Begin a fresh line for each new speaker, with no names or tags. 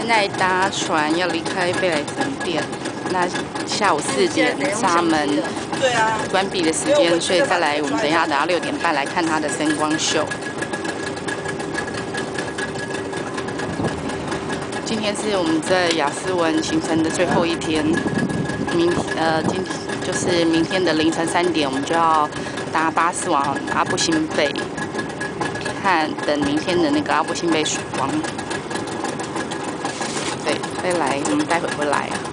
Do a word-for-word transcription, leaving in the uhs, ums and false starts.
在搭船要离开贝莱粉店，那下午四点闸门关闭的时间，所以再来我们等一下等到六点半来看它的灯光秀。今天是我们在雅思文行程的最后一天，明呃今就是明天的凌晨三点，我们就要搭巴士往阿布辛贝，看等明天的那个阿布辛贝曙光。对，再来我们待会回来。